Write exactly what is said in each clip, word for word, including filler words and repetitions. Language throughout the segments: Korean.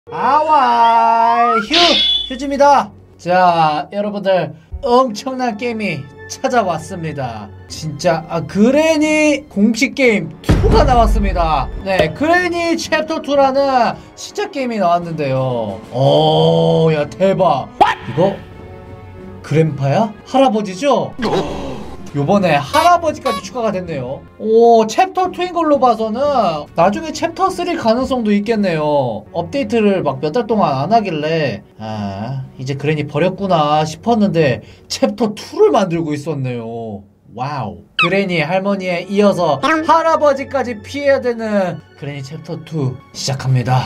아와 휴 휴지입니다. 자 여러분들 엄청난 게임이 찾아왔습니다. 진짜 아 그레니 공식 게임 이가 나왔습니다. 네 그레니 챕터 이라는 시작 게임이 나왔는데요. 어야 대박. 이거 그랜파야? 할아버지죠? 요번에 할아버지까지 추가가 됐네요. 오 챕터 이인 걸로 봐서는 나중에 챕터 삼 가능성도 있겠네요. 업데이트를 막 몇 달 동안 안 하길래 아 이제 그레니 버렸구나 싶었는데 챕터 이를 만들고 있었네요. 와우. 그레니 할머니에 이어서 할아버지까지 피해야 되는 그레니 챕터 이 시작합니다.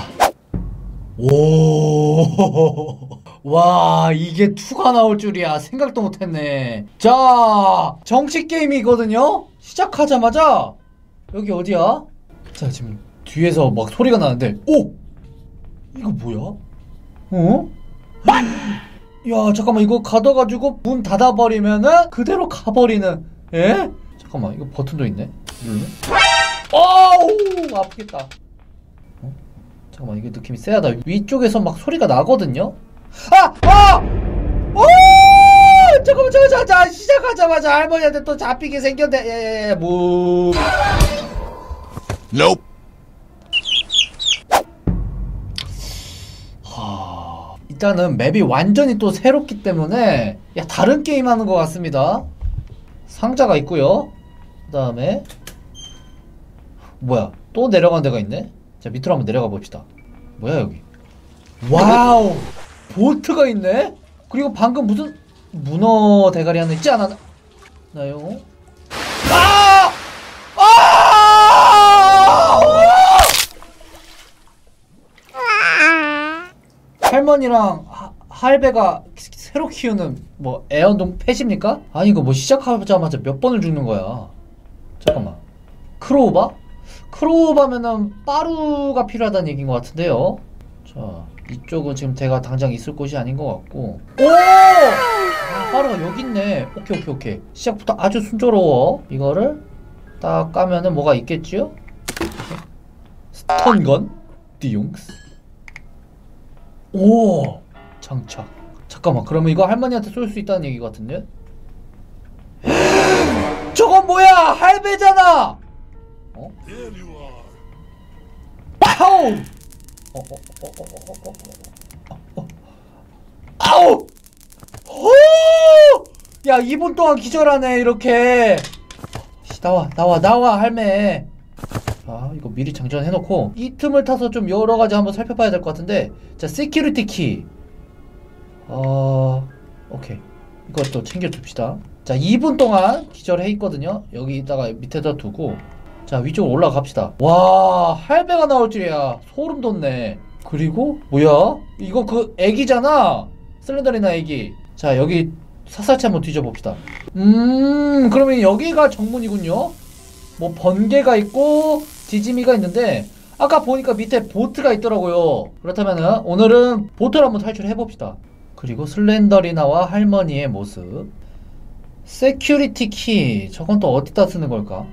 오 와 이게 이가 나올 줄이야. 생각도 못했네. 자 정식 게임이거든요. 시작하자마자 여기 어디야? 자 지금 뒤에서 막 소리가 나는데 오! 이거 뭐야? 어? 야 잠깐만 이거 가둬가지고 문 닫아버리면은 그대로 가버리는. 에? 잠깐만 이거 버튼도 있네. 누르면? 어우 아프겠다. 어? 잠깐만 이게 느낌이 세하다. 위쪽에서 막 소리가 나거든요. 아! 아! 오! 잠깐만 잠깐만 잠깐만 시작하자마자 할머니한테 또 잡히게 생겼네. 예예예 뭐 Nope. 하... 일단은 맵이 완전히 또 새롭기 때문에 야 다른 게임 하는 것 같습니다. 상자가 있고요. 그 다음에 뭐야 또 내려간 데가 있네. 자 밑으로 한번 내려가 봅시다. 뭐야 여기. 와우 보트가 있네? 그리고 방금 무슨 문어 대가리 하나 있지 않았나요? 아! 아! 할머니랑 하, 할배가 새로 키우는 뭐 애완동 펫입니까? 아니 이거 뭐 시작하자마자 몇 번을 죽는 거야. 잠깐만 크로우바? 크로우바면은 빠루가 필요하다는 얘기인 것 같은데요. 자 이쪽은 지금 제가 당장 있을 곳이 아닌 것 같고. 오! 아, 빠루가 여기 있네. 오케이 오케이 오케이. 시작부터 아주 순조로워. 이거를 딱 까면은 뭐가 있겠지요? 스턴건? 띠용스. 오! 장착. 잠깐만 그러면 이거 할머니한테 쏠 수 있다는 얘기 같은데? 저건 뭐야! 할배잖아! 어? 아우! 어, 어, 어, 어, 어, 어, 어, 어. 아우! 호! 야, 이 분 동안 기절하네, 이렇게. 나와, 나와, 나와, 할매. 자, 이거 미리 장전해놓고, 이 틈을 타서 좀 여러가지 한번 살펴봐야 될 것 같은데, 자, 시큐리티 키. 어, 오케이. 이것도 챙겨줍시다. 자, 이 분 동안 기절해 있거든요. 여기다가 밑에다 두고, 자 위쪽으로 올라갑시다. 와 할배가 나올 줄이야. 소름 돋네. 그리고 뭐야? 이거 그 애기잖아. 슬렌더리나 애기. 자 여기 샅샅이 한번 뒤져봅시다. 음 그러면 여기가 정문이군요. 뭐 번개가 있고 디지미가 있는데 아까 보니까 밑에 보트가 있더라고요. 그렇다면은 오늘은 보트를 한번 탈출해봅시다. 그리고 슬렌더리나와 할머니의 모습. 세큐리티 키 저건 또 어디다 쓰는 걸까?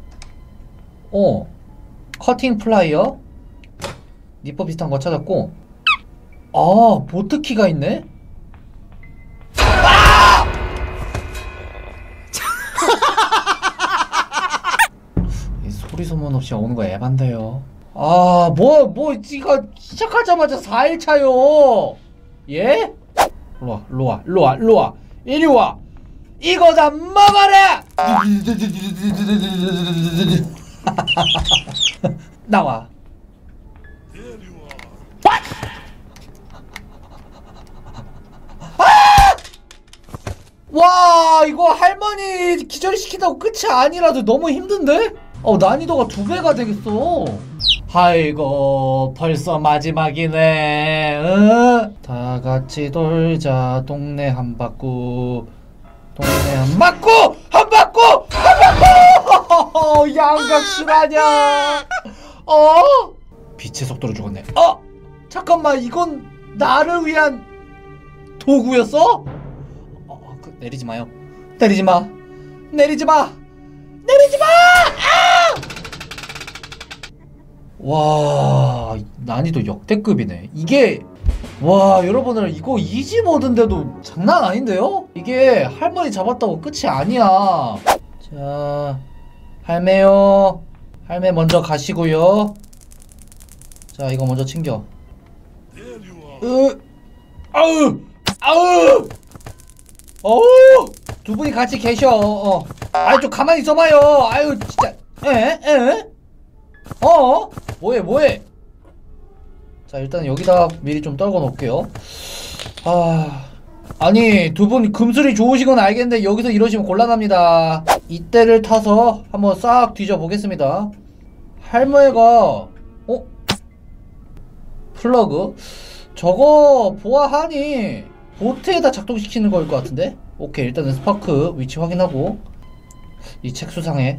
어 커팅 플라이어 니퍼 비슷한 거 찾았고 아 보트키가 있네? 아! 이 소리 소문 없이 오는 거 에반데요. 아 뭐 뭐 이거 시작하자마자 사 일차요 예? 일로와 일로와 일로와 일로와 이리와 이거 다 먹어라! 나와. 아! 와 이거 할머니 기절시킨다고 끝이 아니라도 너무 힘든데? 어 난이도가 두 배가 되겠어. 아이고 벌써 마지막이네. 어? 다 같이 돌자 동네 한바퀴. 동네 한바퀴! 한바퀴! 한바퀴! 양각 실화냐? 어? 빛의 속도로 죽었네. 어? 잠깐만 이건 나를 위한 도구였어? 어, 그, 내리지 마요. 내리지 마. 내리지 마. 내리지 마! 아! 와, 난이도 역대급이네. 이게 와, 여러분들 이거 이지 모드인데도 장난 아닌데요? 이게 할머니 잡았다고 끝이 아니야. 자, 할매요. 할매 먼저 가시고요. 자, 이거 먼저 챙겨. 으, 아우, 아우, 어우, 두 분이 같이 계셔. 어, 아이 좀 가만히 있어봐요. 아유, 진짜, 에, 에, 어, 뭐해, 뭐해. 자, 일단 여기다 미리 좀 떨궈 놓을게요. 아, 아니 두 분 금술이 좋으신 건 알겠는데 여기서 이러시면 곤란합니다. 이때를 타서 한번 싹 뒤져 보겠습니다. 할머니가 어? 플러그? 저거 보아하니 보트에다 작동시키는 거일 것 같은데? 오케이, 일단은 스파크 위치 확인하고. 이 책 수상해.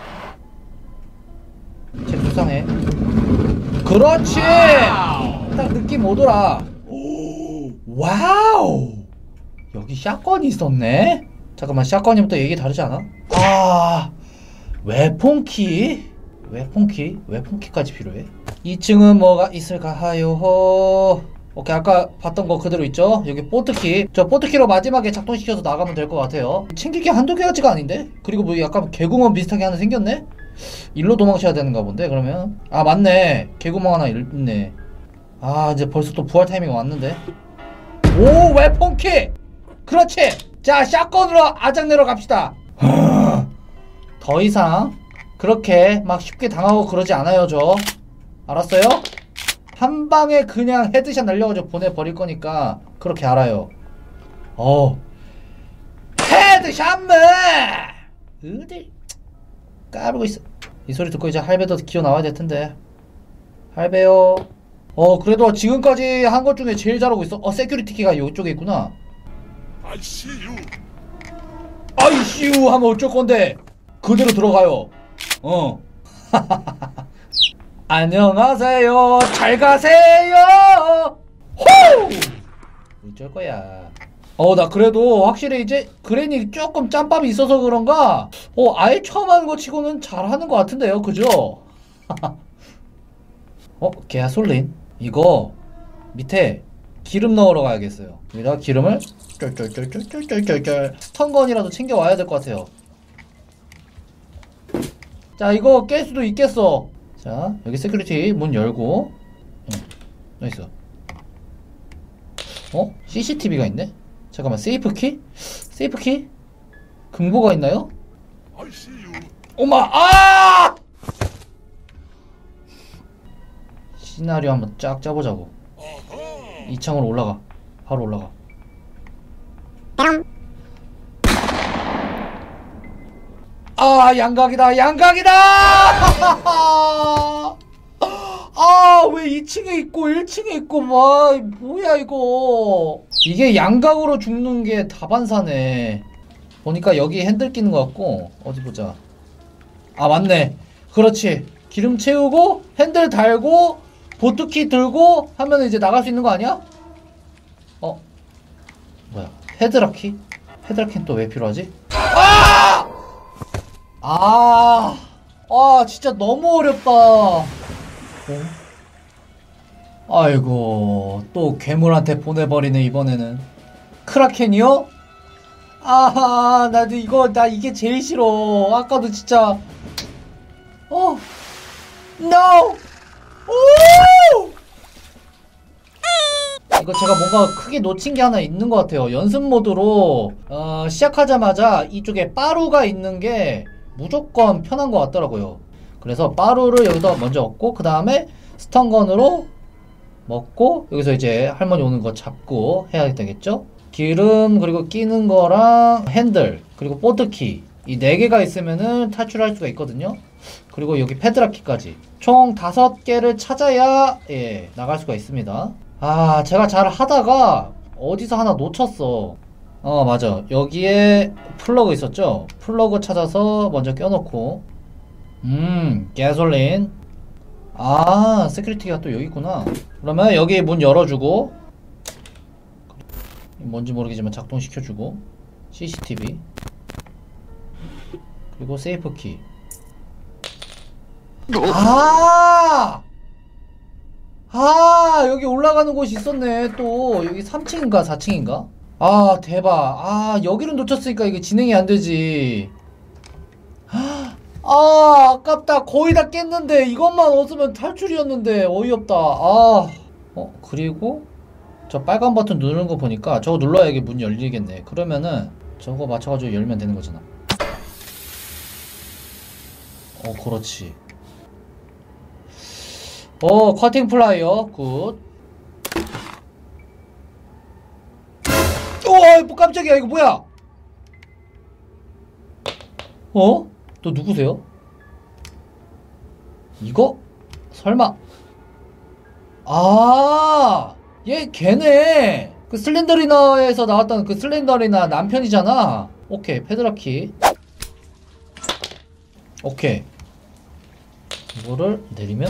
책 수상해. 그렇지! 딱 느낌 오더라. 오, 와우! 여기 샷건이 있었네? 잠깐만, 샷건이부터 얘기 다르지 않아? 아, 웨폰키? 웨폰키? 웨폰키까지 필요해? 이 층은 뭐가 있을까요? 오케이, 아까 봤던 거 그대로 있죠? 여기 보트키. 저 보트키로 마지막에 작동시켜서 나가면 될 것 같아요. 챙길 게 한두 개가지가 아닌데? 그리고 뭐 약간 개구멍 비슷하게 하나 생겼네? 일로 도망쳐야 되는가 본데, 그러면? 아, 맞네. 개구멍 하나 있네. 아, 이제 벌써 또 부활 타이밍 왔는데? 오, 웨폰키! 그렇지! 자, 샷건으로 아작내러 갑시다. 더 이상 그렇게 막 쉽게 당하고 그러지 않아요, 저. 알았어요? 한 방에 그냥 헤드샷 날려가지고 보내버릴 거니까 그렇게 알아요. 어, 헤드샷맨! 어딜 까불고 있어. 이 소리 듣고 이제 할배도 기어 나와야 될 텐데. 할배요. 어, 그래도 지금까지 한 것 중에 제일 잘하고 있어. 어, 세큐리티 키가 이쪽에 있구나. 아이씨유. 아이씨유 하면 어쩔 건데. 그대로 들어가요. 어. 안녕하세요. 잘 가세요. 호! 어쩔 거야. 어, 나 그래도 확실히 이제 그랜이 조금 짬밥이 있어서 그런가 어, 아예 처음 하는 거 치고는 잘하는 것 같은데요, 그죠? 어, 가솔린 이거 밑에 기름 넣으러 가야겠어요. 여기다가 기름을 쫄쫄쫄쫄쫄쫄쫄 스턴건이라도 챙겨와야 될 것 같아요. 자, 이거 깰 수도 있겠어. 자, 여기 세큐리티 문 열고. 응, 나이스. 어? 씨씨티비가 있네? 잠깐만, 세이프키? 세이프키? 금고가 있나요? 엄마! 아! 시나리오 한번 쫙 짜보자고. 이 창으로 올라가. 바로 올라가. 아, 양각이다, 양각이다! 아, 왜 이 층에 있고 일 층에 있고 막 뭐야 이거. 이게 양각으로 죽는 게 다반사네. 보니까 여기 핸들 끼는 것 같고. 어디 보자. 아, 맞네. 그렇지. 기름 채우고 핸들 달고 보트키 들고 하면 이제 나갈 수 있는 거 아니야? 어? 뭐야, 헤드락키? 헤드락키는 또 왜 필요하지? 아! 아, 아, 진짜 너무 어렵다. 어? 아이고, 또 괴물한테 보내버리네, 이번에는. 크라켄이요? 아하, 나도 이거, 나 이게 제일 싫어. 아까도 진짜. 어, no! 오! 이거 제가 뭔가 크게 놓친 게 하나 있는 것 같아요. 연습 모드로, 어, 시작하자마자 이쪽에 빠루가 있는 게 무조건 편한 것 같더라고요. 그래서 빠루를 여기다 먼저 얻고, 그 다음에 스턴건으로 먹고, 여기서 이제 할머니 오는 거 잡고 해야 되겠죠? 기름, 그리고 끼는 거랑 핸들, 그리고 보트키, 이 네 개가 있으면은 탈출할 수가 있거든요. 그리고 여기 패드락키까지 총 다섯 개를 찾아야 예 나갈 수가 있습니다. 아, 제가 잘 하다가 어디서 하나 놓쳤어. 어, 맞아, 여기에 플러그 있었죠. 플러그 찾아서 먼저 껴놓고. 음, 가솔린. 아, 세큐리티가 또 여기 있구나. 그러면 여기 문 열어주고, 뭔지 모르겠지만 작동시켜주고, 씨씨티비, 그리고 세이프키. 아! 아, 여기 올라가는 곳이 있었네. 또 여기 삼 층인가 사 층인가? 아, 대박. 아, 여기를 놓쳤으니까 이게 진행이 안 되지. 아, 아깝다. 거의 다 깼는데 이것만 얻으면 탈출이었는데 어이없다. 아. 어, 그리고 저 빨간 버튼 누르는 거 보니까 저거 눌러야 이게 문 열리겠네. 그러면은 저거 맞춰가지고 열면 되는 거잖아. 어, 그렇지. 어, 커팅 플라이어 굿. 우와, 뭐 깜짝이야. 이거 뭐야? 어? 너 누구세요? 이거? 설마? 아, 얘 걔네. 그 슬렌더리나에서 나왔던 그 슬렌더리나 남편이잖아. 오케이, 페드라키. 오케이. 이거를 내리면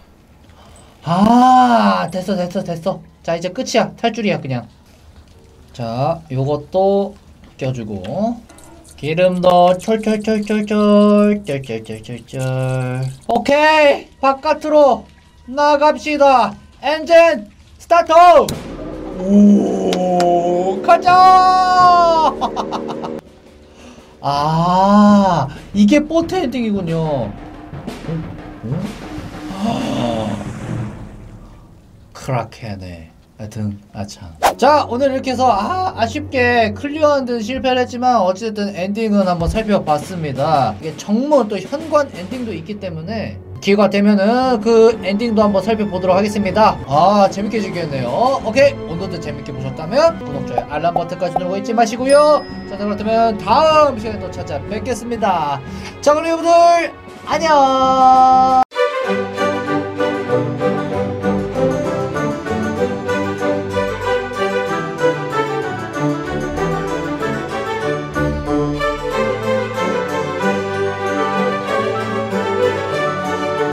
아, 됐어 됐어 됐어. 자, 이제 끝이야. 탈출이야 그냥. 자, 요것도 껴주고 기름도 촐촐촐촐촐 쩔쩔쩔쩔쩔. 오케이, 바깥으로 나갑시다. 엔진 스타트. 오, 가자. 아, 이게 보트 엔딩이군요. 응? 응? 크라켄네. 하여튼 아참. 자, 오늘 이렇게 해서 아, 아쉽게 클리어하는 데는 실패를 했지만 어쨌든 엔딩은 한번 살펴봤습니다. 이게 정문 또 현관 엔딩도 있기 때문에 기회가 되면은 그 엔딩도 한번 살펴보도록 하겠습니다. 아, 재밌게 즐겼네요. 오케이, 오늘도 재밌게 보셨다면 구독, 좋아요, 알람 버튼까지 누르고 있지 마시고요. 자, 그렇다면 다음 시간에 또 찾아뵙겠습니다. 자, 그럼 여러분들 안녕.